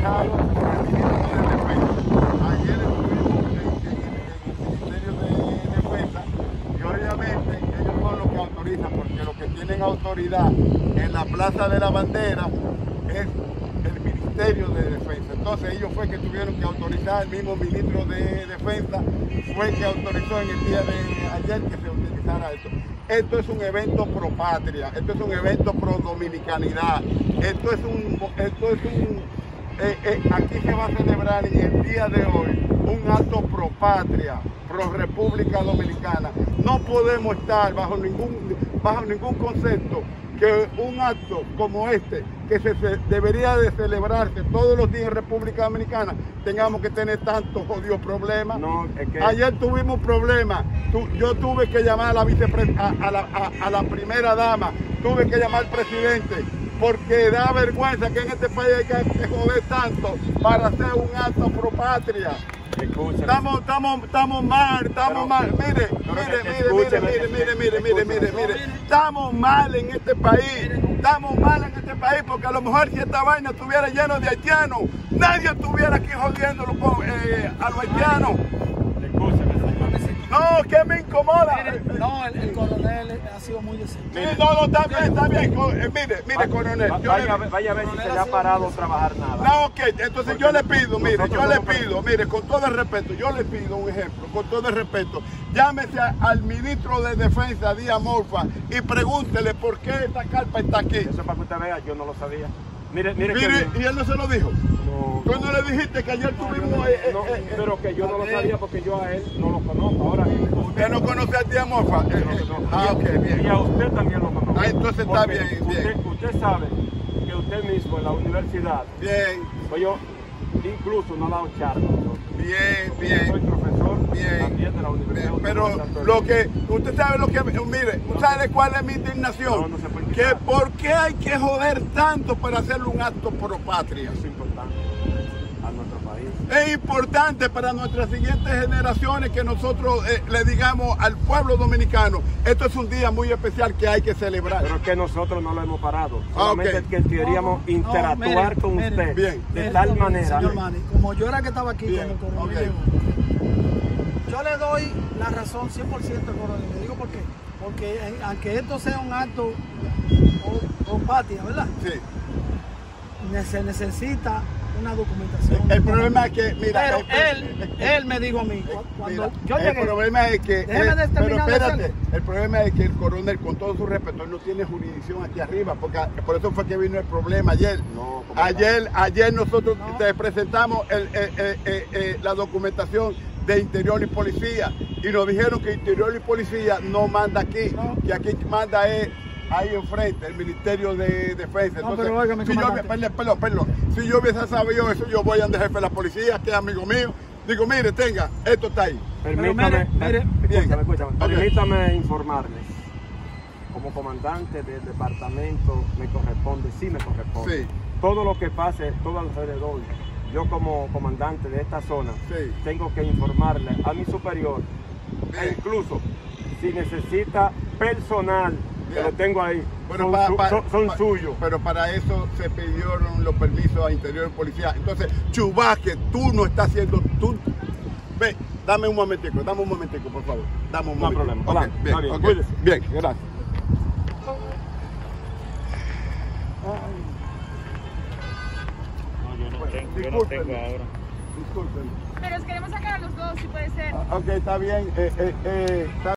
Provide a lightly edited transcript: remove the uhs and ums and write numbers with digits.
autorizado por el ministro de Defensa. Ayer estuvimos en el Ministerio de Defensa y obviamente ellos son los que autorizan, porque los que tienen autoridad en la Plaza de la Bandera es el Ministerio de Defensa. Entonces ellos fue que tuvieron que autorizar, el mismo ministro de Defensa fue que autorizó en el día de ayer que se utilizara esto. Esto es un evento pro patria, esto es un evento pro dominicanidad, aquí se va a celebrar en el día de hoy un acto pro patria, pro República Dominicana. No podemos estar bajo ningún concepto que un acto como este, que debería de celebrarse todos los días en República Dominicana, tengamos que tener tantos jodidos problemas. No, es que... Ayer tuvimos problemas, yo tuve que llamar a la primera dama, tuve que llamar al presidente, porque da vergüenza que en este país hay que joder tanto para hacer un acto pro patria. Estamos mal. Mire, estamos mal en este país. Estamos mal en este país porque a lo mejor si esta vaina estuviera lleno de haitianos, nadie estuviera aquí jodiendo a los haitianos. No, que me incomoda. No, el coronel ha sido muy decente. No, está bien. Mire, coronel. Vaya a ver si se le ha parado a trabajar nada. No, ok, entonces yo le pido, mire, con todo el respeto, yo le pido un ejemplo, con todo el respeto. Llámese al ministro de Defensa, Díaz Morfa, y pregúntele por qué esta carpa está aquí. Eso es para que usted vea, yo no lo sabía. Mire, y él no se lo dijo. No. Tú no le dijiste que ayer tuvimos... pero que yo no lo sabía porque yo a él no lo conozco. Ahora mismo. ¿Usted no conoce a Díaz Morfa? Ok, bien. Y a usted también lo conozco. Entonces está bien. Usted sabe que usted mismo en la universidad... Bien. Pues yo incluso no he dado charla. Bien. Soy profesor Bien. también de la universidad. Pero usted sabe lo que... Mire, ¿sabe cuál es mi indignación? No se puede Que ¿por qué hay que joder tanto para hacerle un acto pro patria? Es importante a nuestro país. Es importante para nuestras siguientes generaciones que nosotros le digamos al pueblo dominicano, esto es un día muy especial que hay que celebrar. Pero que nosotros no lo hemos parado. Solamente Okay. que queríamos interactuar con usted bien. de tal manera. Señor Manny, como yo era que estaba aquí Bien, cuando el coronel llegó, yo le doy la razón 100% al coronel. Le digo por qué. Porque aunque esto sea un acto con patria, ¿verdad? Sí. Se necesita una documentación. El problema es que, mira... Pero él me dijo a mí, cuando yo llegué... El problema es que... Déjeme terminar el problema es que el coronel, con todo su respeto, él no tiene jurisdicción aquí arriba, porque por eso fue que vino el problema ayer. No, ayer nosotros te presentamos la documentación de Interior y Policía y nos dijeron que Interior y Policía no manda aquí, que aquí manda es ahí enfrente, el Ministerio de Defensa. No, Entonces, pero óigame, perdón, si yo hubiese sabido eso, yo voy a donde el jefe de la policía, que es amigo mío, digo, mire, tenga, esto está ahí. Permítame, Escúchame. Permítame informarles. Como comandante del departamento me corresponde. Sí. Todo lo que pase, todo alrededor, yo como comandante de esta zona, Sí. tengo que informarle a mi superior, e incluso si necesita personal, que lo tengo ahí, Bueno, son suyos. Pero para eso se pidieron los permisos a Interior y Policía. Entonces, Chubaque, tú no estás haciendo... Ve, dame un momentico, por favor. Dame un momentico. No hay problema. Okay, Hola, bien, bien, okay. cuídese. Bien, gracias. Yo no tengo ahora. Disculpen. Pero queremos sacar a los dos, si puede ser. Ok, está bien.